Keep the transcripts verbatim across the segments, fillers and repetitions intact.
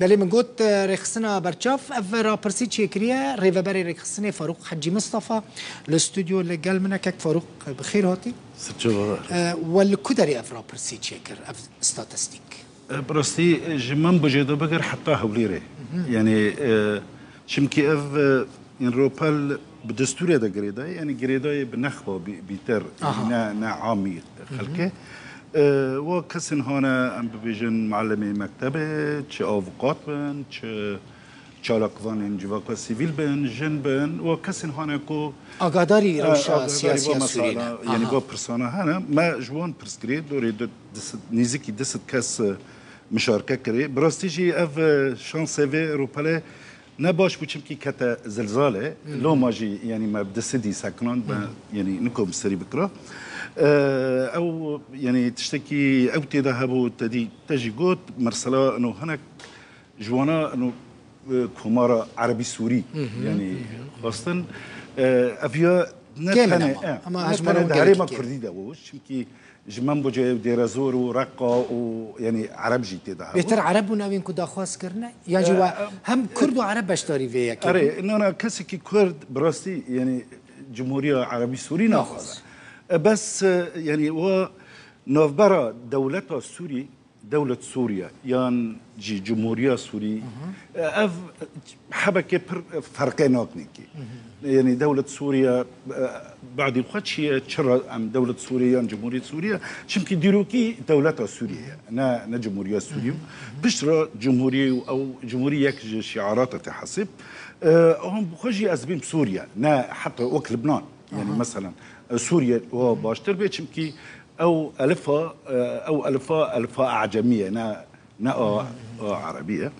بله من قلت رخصنا برشاف اف رابرسي تشيكريا ريفابري رخصني فاروق حجي مصطفى الاستوديو اللي قال منك فاروق بخير هاتي ستشوف أه والكدري اف رابرسي تشيكر اف ستاتستيك برستي جمان بجدو بقر حتى هوليري يعني أه شمكي اف ان روبال بدستوري دا قريدا يعني قريدا بنخبه بيتر نا نا عامي خلكه أه وكسن هنا ام بيجن معلمي مكتبه تش افوكات بن تش تشالك فان جواكا سيفيل بن جن بن وكسن هنا كو اقادري روشا سياسيه سوريا يعني بو برسونا هنا ما جوان برسكري دوري نيزيكي دست كاس مشاركه كري براستيجي اف شان سيفي روبالي نباش بوشمكي كتا زلزاله لو ماجي يعني ما بدسدي ساكنون يعني نكم سري بكره او يعني تشتكي او تذهبوا تدي تجي قوت مرسلا انه هناك جوانا انه كومارا عربي سوري يعني خاصه افيا نتنا اما هجمنا داري ما كردي داوش شمكي جمان بوجه ديرازور ورقه ويعني عرب جي تذهب بيتر عرب وناوين كدا خاص كرنا يا جوا هم كرد وعرب باشتاري فيا كده اري انه انا كسكي كرد براستي يعني جمهوريه عربي سوري ناخذ بس يعني هو نوفبرا دولتها السوري دولة سوريا يعني جي جمهورية سوري اف حبكة فرقين ناكنيكي يعني دولة سوريا بعد خدشي تشرى عن دولة سوريا عن جمهورية سوريا شمكي ديروكي دولتها سوريا نا نا جمهورية سوريا بشرى جمهورية او جمهورية شعاراتها تحسب هم بخجي اسبين سوريا نا حتى وك لبنان يعني مثلا سوريا وباشتر بيت شمكي او الفا او الفا الفا اعجميه نا نا عربيه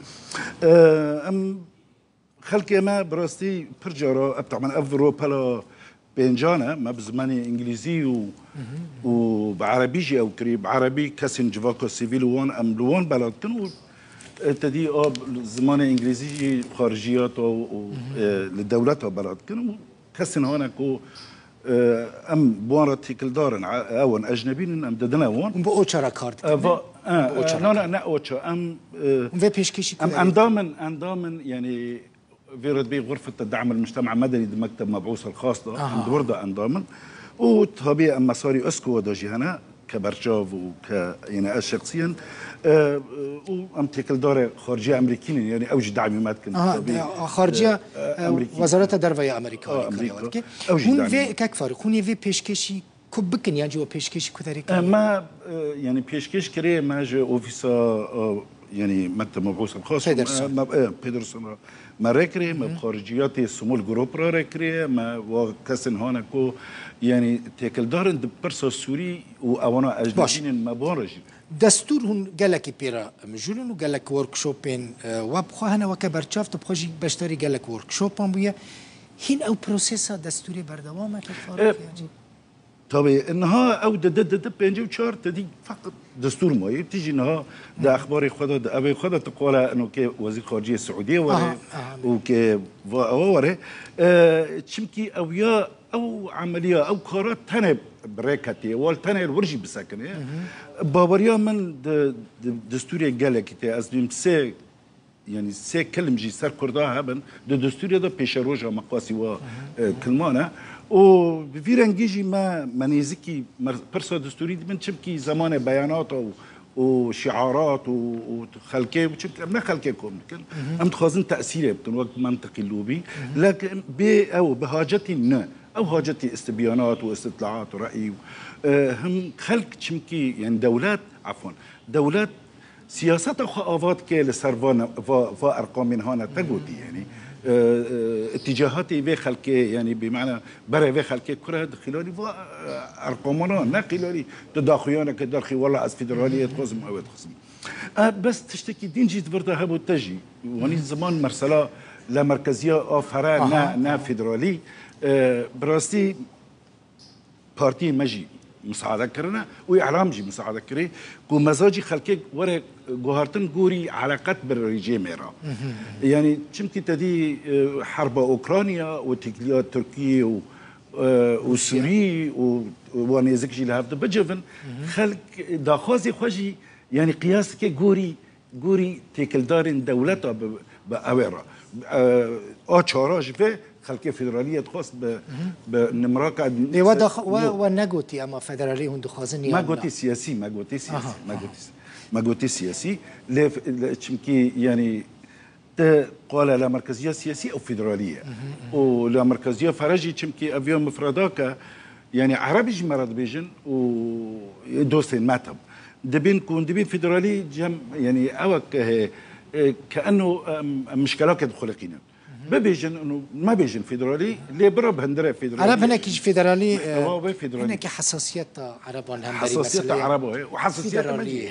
ام خلكي ما براستي برجرا طبعا افرو بلا بينجانا ما بزماني انجليزي و وبعربيجي او قريب عربي كاسن جواكو سيفيل وان ام لوان بلاتن تدي اب زمان انجليزي خارجيات او للدولات بلاتن كاسن هناكو ام بوارتي كل دارن اون اجنبيين ام ددنا وون بو اوتشارا كارت اه لا لا لا اوتشا ام في بيشكيشي ام ام دائما ام دائما يعني فيرد بي غرفه الدعم المجتمع المدني مكتب مبعوث الخاص ده عند ورده ام دائما وطبيعي اما صاري اسكو وداجي هنا كبرشاف وك يعني شخصيا أه وام تيكل دار خارجيه امريكيه يعني اوج دعم كنت اه خارجيه أه وزاره الدرفيه امريكا امريكا هون في كاك فارق هون في بيشكشي كوبكن يعني جو بيشكشي كذلك ما يعني بيشكش كري ما جو اوفيسا يعني مكتب مبعوث الخاص بيدرسون بيدرسون ما ركري ما خارجياتي سمول جروب ركري ما وكسن هونكو يعني تيكل دار برسا السوري وانا اجنبيين ما بورج دستور هون قالك بيرا مجولون وقالك ورك شوبين وابخو هنا وكبرشاف تبخوجي بشتري قالك ورك شوبان بويا هين او بروسيسا دستوري بردوامه كفارق طبيعي انها او د د د بينجي وشار تدي فقط دستور موي تيجي انها ده اخباري خدا ده ابي خدا تقول انه كي وزير خارجيه السعوديه ولا وكي وره تشمكي او يا او عمليه او قرارات تنب بريكتي والتنب ورجي بسكنه بابريا من دستوري قالك تي ازبيم سي يعني سي كلم جي سر كردها هبن دستوري ده بيشروجها مقاسي وكلمانه وبفيرنجيجي ما منيزكي برسا دستوري من تشبكي زمان بيانات وشعارات وخلكي وشبكي ما خلكيكم لكن ام تخازن تاثيره بتن وقت منطقي اللوبي لكن ب او بحاجتي نا او حاجتي استبيانات واستطلاعات وراي هم خلق تشمكي يعني دولات عفوا دولات سياسات خافات كي لسرفان فا ارقام من هنا تقودي يعني اتجاهاتي في خلكي يعني بمعنى برا في خلكي كره خلالي ارقامنا نقلالي تداخيانا كداخي والله از فيدراليه تقسم او تقسم بس تشتكي دين جيت بردا هبو تجي وني زمان مرسله لا مركزيه افرا نا نا فيدرالي براستي بارتي مجي مساعده كرنا واعلام جي مساعده كري كو مزاجي خلكي ورا جوهرتن جوري علاقات بالرجيم ايران يعني شمكي تدي حرب اوكرانيا وتكليات تركيا وسوري وانا زكجي لهاف بجفن خلق داخوزي خوجي يعني قياس كي جوري گوری تکلدارین دولت به اویرا آچاراش به خلق فدرالیت خواست به به نمراک و دخ و و نگوتی اما فدرالی هند خازن ما گوتی سیاسی ما گوتی سیاسی ما گوتی ما گوتی سیاسی لف چمکی یعنی قال لا مركزيه سياسيه او فيدراليه ولا مركزيه فرجي چمكي افيون مفرداك يعني عربي مرض بيجن ودوسين ماتب دبين كون دبين فيدرالي جم يعني اوك كانه مشكلات كده خلقينا ببيجن انه ما بيجن فيدرالي ليه برا بهندره فيدرالي عرب هناك فيدرالي فيدرالي هناك حساسيات عرب هم حساسيات عرب وحساسيات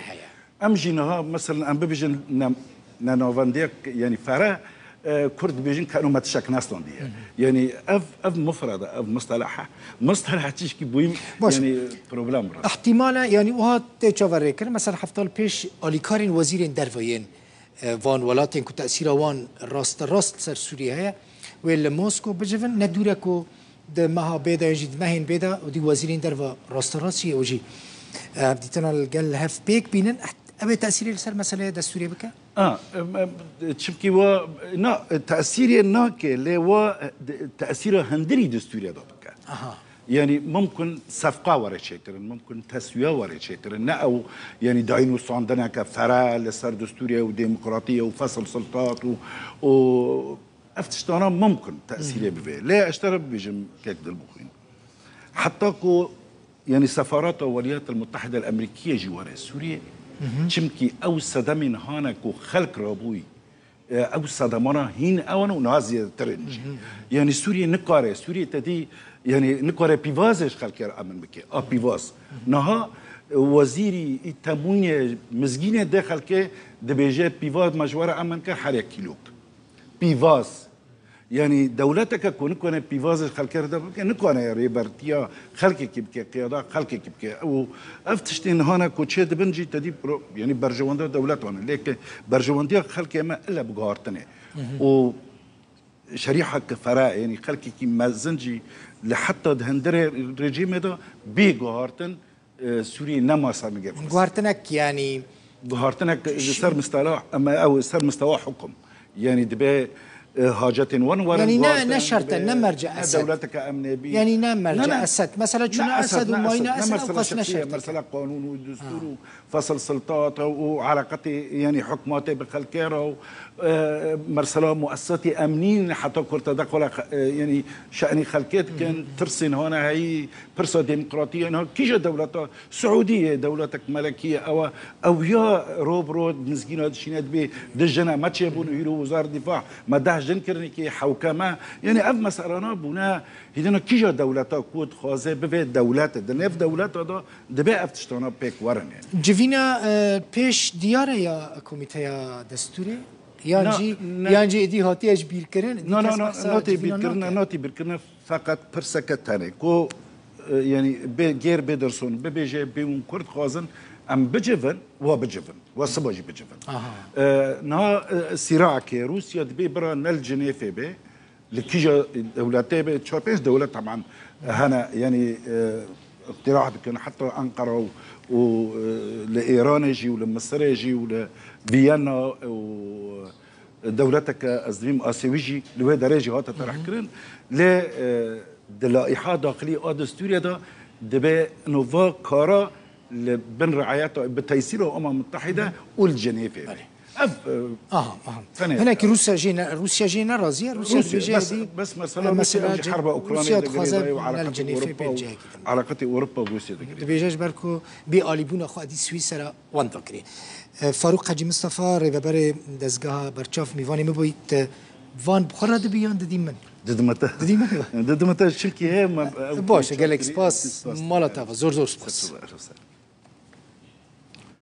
امجينها مثلا ام ببيجن نانوفانديك يعني فرا كرد بيجن كانوا ما تشك ناس دي يعني اف اف مفرده اف مصطلحه مصطلح تشكي بويم يعني بروبلم احتمالا يعني وها تشافر كر مثلا حفتال بيش اليكارين وزير دروين وان ولاتين كو تاثير وان راست راست سر سوريا هي ولا موسكو بجفن ندوركو د مها بيدا يجد ماهن بيدا ودي وزيرين دروا راست راسي وجي بديتنا القال هاف بيك بينن أبي تأثير السر مسألة دستورية بك؟ آه شبكي و نا تأثير ناك اللي هو تأثير هندري دستورية ده بك. أها. يعني ممكن صفقة ورا شكرن ممكن تسوية ورا شكرن نا أو يعني داينو صندنا كفرا لسر دستورية وديمقراطية وفصل سلطات و, و افتشتانا ممكن تأثير بفيه لا اشترب بيجم كيك دالبوخين حتى كو يعني سفارات الولايات المتحدة الأمريكية جوارا سوريا چمکی او صدمین هانا کو خلق رابوی او صدمانا هین اوانو نازی ترنج یعنی سوریه نکاره سوریه تدی یعنی نکاره پیوازش خلق امن بکه آ پیواز نها وزیری تموین مزگین داخل که دبیجه پیواز مجوار امن که هر یک کیلوک پیواز يعني دولتك كون كون بيفاز خلق ده نكون ريبرتيا خلق كيبكي قياده خلق كيبكي او افتشتين هنا كوتشي دبنجي تدي يعني برجوانده دولتنا لكن برجوانديه خلق ما الا بغارتنه و شريحه كفراء يعني خلق كي مازنجي لحتى هندري الرجيم ده بيغارتن سوري نما صار مجاب غارتنك يعني غارتنك صار مستوى اما او صار مستوى حكم يعني دبي حاجات ون ورا يعني نا نشرت نمرجع أسد دولتك أمن بي يعني نمرجع أسد مثلا شنو أسد وما أسد أو قص نشرت مثلا قانون ودستور وفصل سلطات وعلاقتي يعني حكماتي بخلكيرة مرسلا مؤسساتي أمنين حتى كنت تدخل يعني شأني خلكيت كان ترسن هنا هي برصة ديمقراطية هنا كيجا دولة سعودية دولتك ملكية أو أو يا روب رود مسكين هذا الشيء بي دجنا ما تشيبون يرو وزارة الدفاع ما ده جنكرني كي حوكمة يعني أف مسألة بنا هنا كيجا دولة كود خازة بفيت دولات دنيف دولات هذا دبي أفتشتنا بيك ورن يعني جفينا بيش ديارة يا كوميتيا دستوري يانجي يانجي دي هاتي ايش بيركرن لا لا لا ناتي بيركرنا ناتي بيركرنا فقط برسكت ثاني كو يعني غير بيدرسون ببيجي بيون كرد خازن ام بجفن وبجفن وصباجي بجفن آه نا صراع كي روسيا دبي برا نل جنيفي بي لكيجا دولتي بي تشاربيش دولة طبعا هنا يعني آه اقتراح بكن حتى انقره ولإيران يجي ولمصر يجي ولفيينا ودولتك أزدريم آسيويجي لوي درجة هاتا طرح كرن ل دلائحة داخلية دستورية دا دبي نوفا كارا بين رعاياته بتيسير الأمم المتحدة والجنيفي اف اه اه هناك روسيا جينا روسيا جينا راضيه روسيا بس بس مثلا مثلا حرب اوكرانيا وعلاقات اوروبا علاقات اوروبا وروسيا دبيجاج بركو بي اليبون اخو ادي سويسرا وان تكري فاروق حاجي مصطفى ريبر دزغا برچاف ميواني مبويت وان بخرا دبيان دديمن ددمته دديمن ددمته شلكي هي باش قال لك سباس مالتا زور زور سباس